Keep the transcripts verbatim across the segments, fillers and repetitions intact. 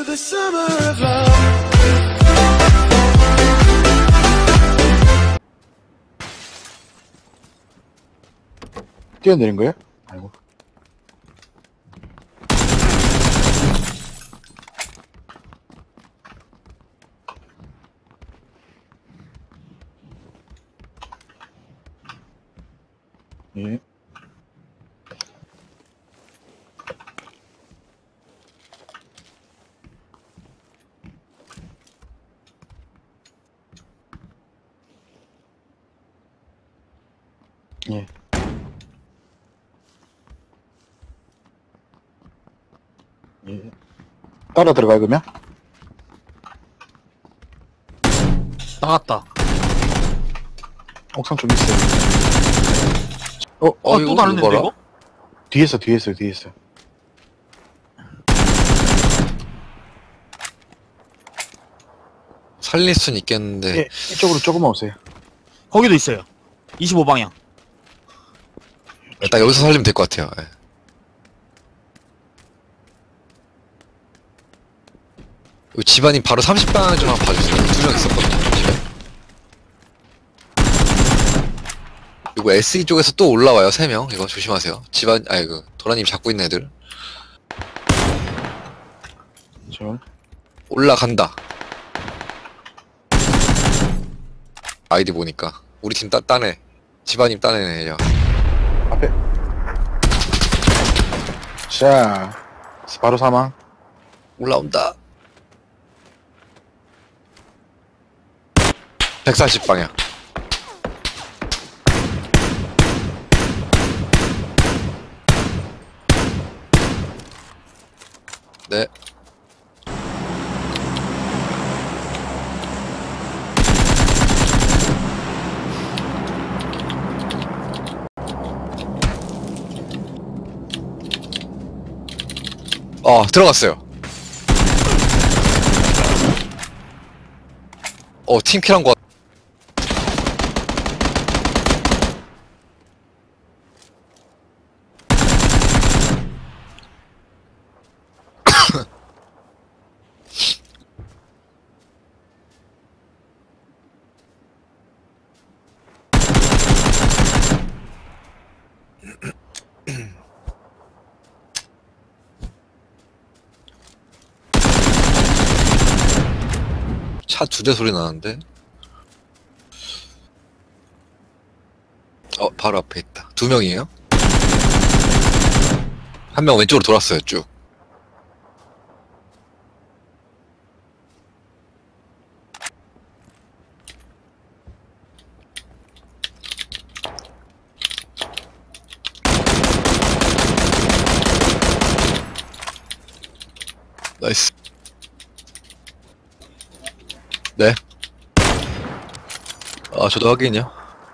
the summer of love. 뛰어내린 거예요? 아이고. 예. 예. 예. 따라 들어가요, 그러면? 나갔다. 옥상 좀 있어요. 어, 어, 어, 또 다른데 이거? 뒤에서, 뒤에서, 뒤에서. 살릴 순 있겠는데. 예, 이쪽으로 조금만 오세요. 거기도 있어요. 이십오 방향. 딱 여기서 살리면 될 것 같아요. 예. 이 집안이 바로 삼십 방향 좀 한번 봐주세요. 두 명 있었거든요, 집에. 이거 에스이 쪽에서 또 올라와요, 세 명. 이거 조심하세요. 집안, 아이, 그, 도라님 잡고 있는 애들. 저, 올라간다. 아이디 보니까. 우리 팀 따, 따네. 집안님 따네, 야. 앞에. 자, 바로 사망. 올라온다. 백사십 방향. 네. 어, 들어갔어요. 어, 팀킬한 거. 차 두 대 소리 나는데? 어, 바로 앞에 있다. 두 명이에요? 한 명 왼쪽으로 돌았어요, 쭉. 나이스. 네. 아, 저도 확인이요.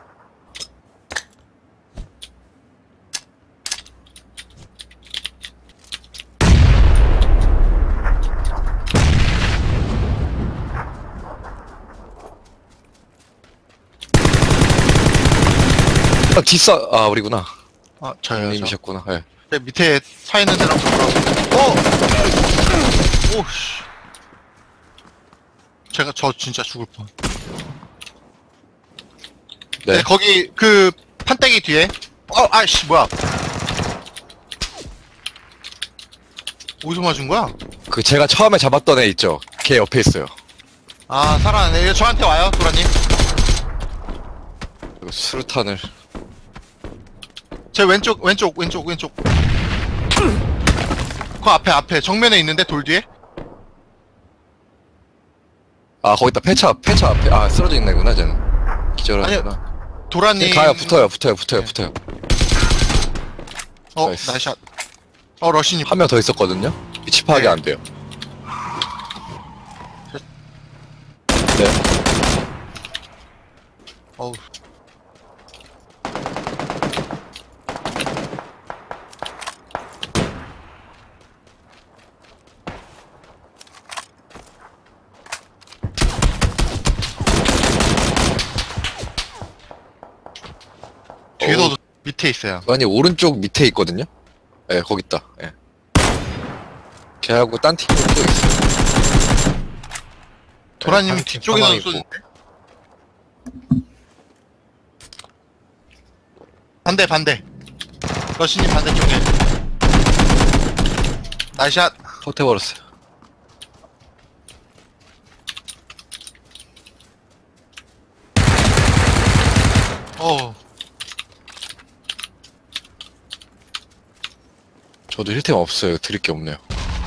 아, 뒷사, 아, 우리구나. 아, 저요. 저. 님이셨구나. 예. 네, 밑에 차 있는 데랑 돌아오고. 어! 오씨. 제가 저 진짜 죽을 뻔. 네. 네, 거기 그 판때기 뒤에. 어, 아이씨, 뭐야? 어디서 맞은 거야? 그 제가 처음에 잡았던 애 있죠? 걔 옆에 있어요. 아, 살아났네. 얘 저한테 와요, 도라님. 그리고 수류탄을. 제 왼쪽, 왼쪽, 왼쪽, 왼쪽. 그 앞에, 앞에 정면에 있는데 돌 뒤에. 아, 거기다 폐차, 폐차 앞에. 아, 쓰러져 있는 애구나, 쟤는. 기절하구나. 도라님. 가요, 붙어요, 붙어요, 붙어요, 네. 붙어요. 어, 나이스. 나이샷. 어, 러시님. 한 명 더 있었거든요? 위치 파악이 네. 안 돼요. 네. 어우. 뒤에도 어우. 밑에 있어요. 아니, 오른쪽 밑에 있거든요? 예, 네, 거기 있다. 예. 걔하고 딴 팀이 또 있어요. 도라님 네, 뒤쪽에서 상황이고. 쏘는데? 반대 반대 러시님 반대쪽에 나이샷. 컷해버렸어요. 어 저도 힐템 없어요. 드릴 게 없네요.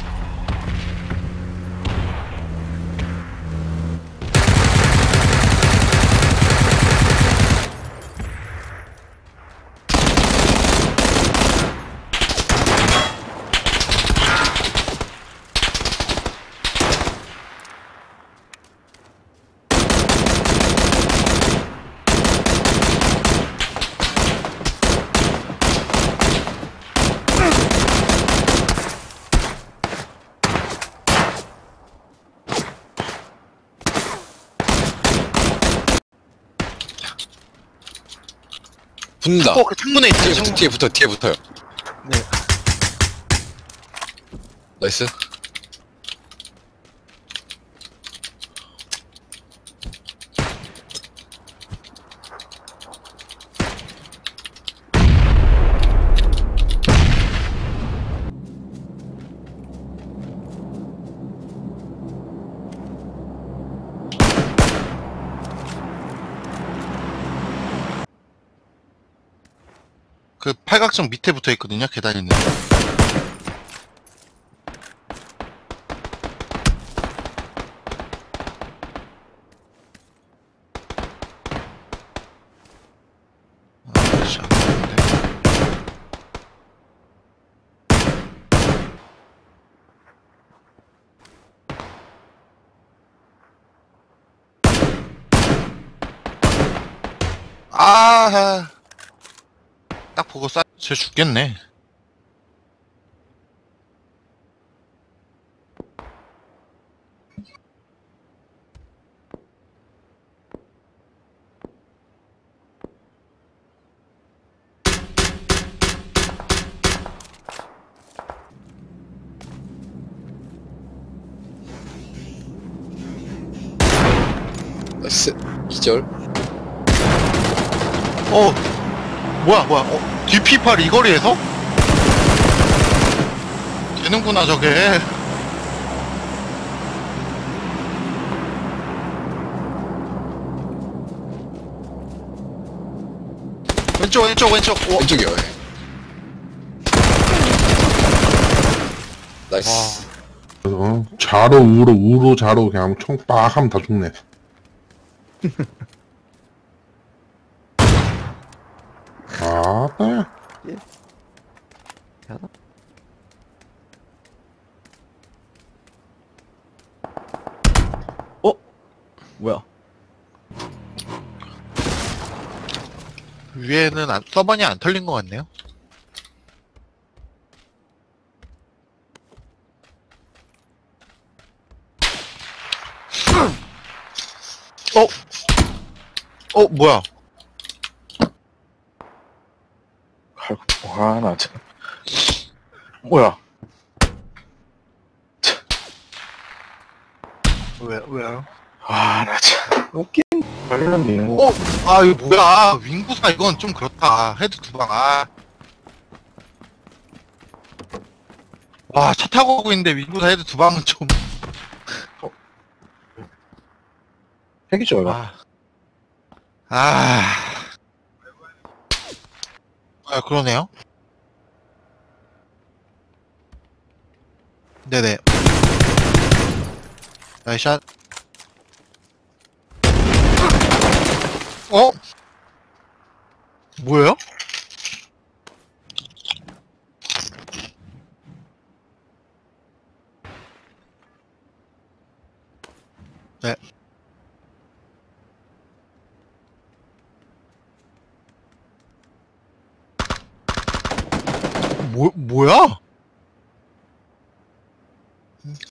붙는다. 어, 그 창문에 있어요. 뒤에, 창문. 붙어, 뒤에 붙어, 뒤에 붙어요. 네. 나이스. 그 팔각정 밑에 붙어 있거든요. 계단 있는. 아씨 안 되는데. 아, 딱 보고 쏴, 쟤 죽겠네. 나이스. 기절. 어, 뭐야, 뭐야, 어, 디피팔 이 거리에서? 되는구나, 저게. 왼쪽, 왼쪽, 왼쪽. 오, 왼쪽이요. 예. 나이스. 어? 좌로 우로 우로 좌로 그냥 총 빡 하면 다 죽네. 아따. 뭐야? 위에는 안, 서버니 안 털린 것 같네요. 어? 어, 뭐야? 아이고, 와, 나 참. 뭐야? 왜, 왜요? 와, 나 참. 웃긴. 관련이 어? 아, 이거 뭐야? 윙구사 이건 좀 그렇다. 헤드 두 방, 아. 와, 차 타고 오고 있는데 윙구사 헤드 두 방은 좀. 핵이죠, 이거. 아. 아. 아, 그러네요. 네네. 나이샷. 어? 뭐예요? 네. 뭐, 뭐야?